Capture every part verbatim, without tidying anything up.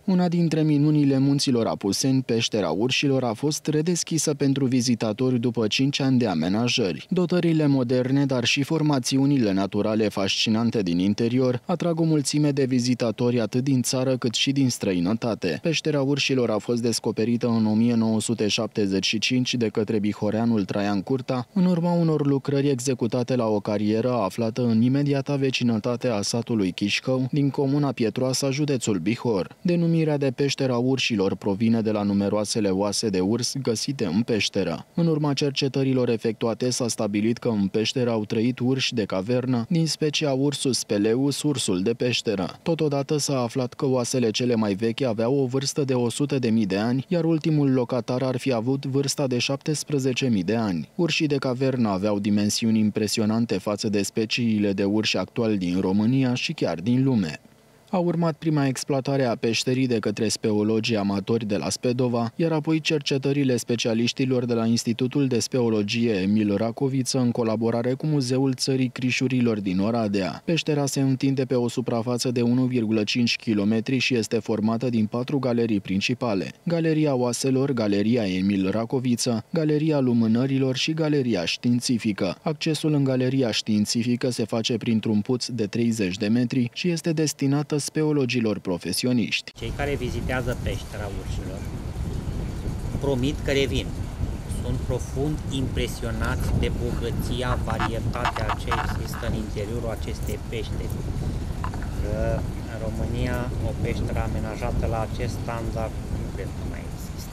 Una dintre minunile munților Apuseni, peștera Urșilor, a fost redeschisă pentru vizitatori după cinci ani de amenajări. Dotările moderne, dar și formațiunile naturale fascinante din interior atrag o mulțime de vizitatori atât din țară cât și din străinătate. Peștera Urșilor a fost descoperită în o mie nouă sute șaptezeci și cinci de către bihoreanul Traian Curta, în urma unor lucrări executate la o carieră aflată în imediata vecinătate a satului Chișcău, din comuna Pietroasa, județul Bihor. Denumirea de Peștera Urșilor provine de la numeroasele oase de urs găsite în peșteră. În urma cercetărilor efectuate s-a stabilit că în peșteră au trăit urși de cavernă din specia Ursus speleus, ursul de peșteră. Totodată s-a aflat că oasele cele mai vechi aveau o vârstă de o sută de mii de ani, iar ultimul locatar ar fi avut vârsta de șaptesprezece mii de ani. Urșii de cavernă aveau dimensiuni impresionante față de speciile de urși actuali din România și chiar din lume. A urmat prima exploatare a peșterii de către speologii amatori de la Spedova, iar apoi cercetările specialiștilor de la Institutul de Speologie Emil Racoviță în colaborare cu Muzeul Țării Crișurilor din Oradea. Peștera se întinde pe o suprafață de unu virgulă cinci kilometri și este formată din patru galerii principale: Galeria Oaselor, Galeria Emil Racoviță, Galeria Lumânărilor și Galeria Științifică. Accesul în Galeria Științifică se face printr-un puț de treizeci de metri și este destinată speologilor profesioniști. Cei care vizitează Peștera Urșilor promit că revin. Sunt profund impresionați de bogăția, varietatea ce există în interiorul acestei peșteri. Că în România o peșteră amenajată la acest standard nu cred că mai există.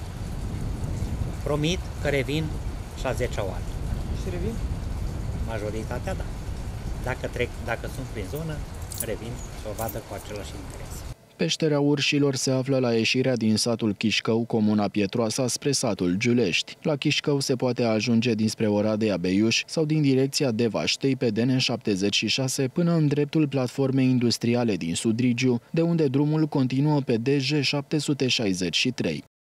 Promit că revin și a zecea oară. Și revin? Majoritatea da. Dacă trec, dacă sunt prin zonă, revin să o vadă cu același interes. Peștera Urșilor se află la ieșirea din satul Chișcău, comuna Pietroasa, spre satul Giulești. La Chișcău se poate ajunge dinspre Oradea Beiuș sau din direcția Devaștei pe D N șaptezeci și șase până în dreptul platformei industriale din Sudrigiu, de unde drumul continuă pe D J șapte sute șaizeci și trei.